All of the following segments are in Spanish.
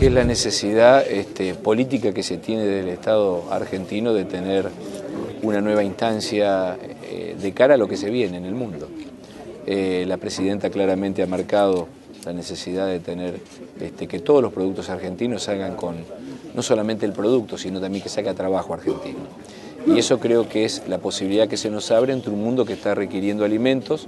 que es la necesidad política que se tiene del Estado argentino de tener una nueva instancia de cara a lo que se viene en el mundo. La presidenta claramente ha marcado la necesidad de tener que todos los productos argentinos salgan con no solamente el producto, sino también que saca trabajo argentino. Y eso creo que es la posibilidad que se nos abre entre un mundo que está requiriendo alimentos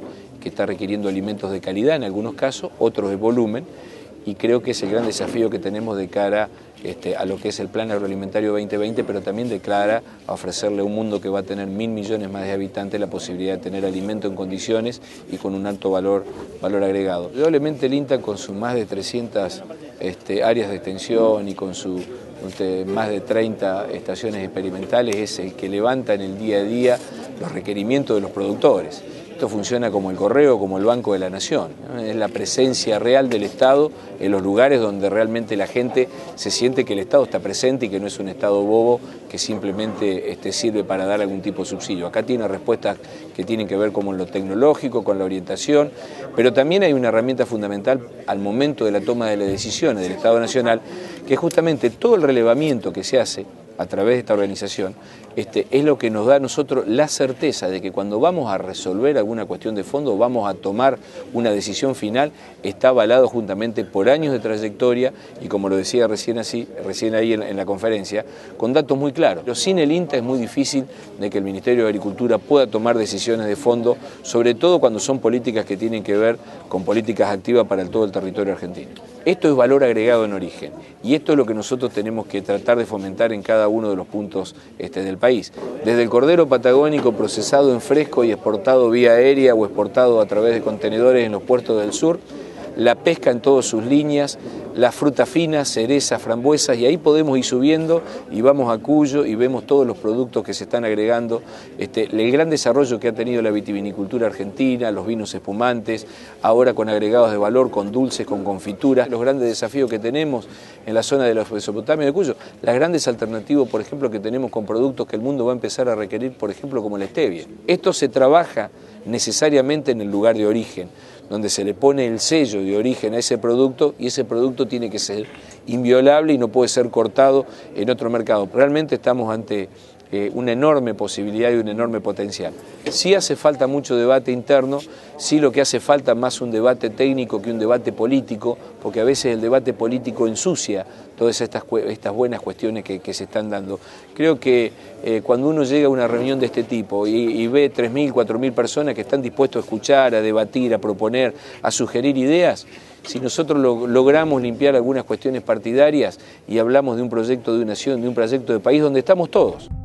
de calidad en algunos casos, otros de volumen, y creo que es el gran desafío que tenemos de cara a lo que es el Plan Agroalimentario 2020, pero también de cara a ofrecerle a un mundo que va a tener 1.000 millones más de habitantes la posibilidad de tener alimento en condiciones y con un alto valor agregado. Indudablemente el INTA, con sus más de 300 áreas de extensión y con sus más de 30 estaciones experimentales, es el que levanta en el día a día los requerimientos de los productores. Esto funciona como el correo, como el Banco de la Nación, ¿no? Es la presencia real del Estado en los lugares donde realmente la gente se siente que el Estado está presente y que no es un Estado bobo que simplemente sirve para dar algún tipo de subsidio. Acá tiene respuestas que tienen que ver con lo tecnológico, con la orientación, pero también hay una herramienta fundamental al momento de la toma de las decisiones del Estado Nacional, que es justamente todo el relevamiento que se hace a través de esta organización, es lo que nos da a nosotros la certeza de que cuando vamos a resolver alguna cuestión de fondo, vamos a tomar una decisión final, está avalado juntamente por años de trayectoria y, como lo decía recién ahí en la conferencia, con datos muy claros. Pero sin el INTA es muy difícil de que el Ministerio de Agricultura pueda tomar decisiones de fondo, sobre todo cuando son políticas que tienen que ver con políticas activas para todo el territorio argentino. Esto es valor agregado en origen y esto es lo que nosotros tenemos que tratar de fomentar en cada uno de los puntos del país. Desde el cordero patagónico procesado en fresco y exportado vía aérea o exportado a través de contenedores en los puertos del sur, la pesca en todas sus líneas, las frutas finas, cerezas, frambuesas, y ahí podemos ir subiendo y vamos a Cuyo y vemos todos los productos que se están agregando, el gran desarrollo que ha tenido la vitivinicultura argentina, los vinos espumantes, ahora con agregados de valor, con dulces, con confituras, los grandes desafíos que tenemos en la zona de la Mesopotamia de Cuyo, las grandes alternativas, por ejemplo, que tenemos con productos que el mundo va a empezar a requerir, por ejemplo, como la stevia. Esto se trabaja necesariamente en el lugar de origen, donde se le pone el sello de origen a ese producto y ese producto tiene que ser inviolable y no puede ser cortado en otro mercado. Realmente estamos ante una enorme posibilidad y un enorme potencial. Sí hace falta mucho debate interno, sí lo que hace falta más un debate técnico que un debate político, porque a veces el debate político ensucia todas estas buenas cuestiones que se están dando. Creo que cuando uno llega a una reunión de este tipo y ve 3.000, 4.000 personas que están dispuestos a escuchar, a debatir, a proponer, a sugerir ideas, si nosotros logramos limpiar algunas cuestiones partidarias y hablamos de un proyecto de nación, de un proyecto de país donde estamos todos.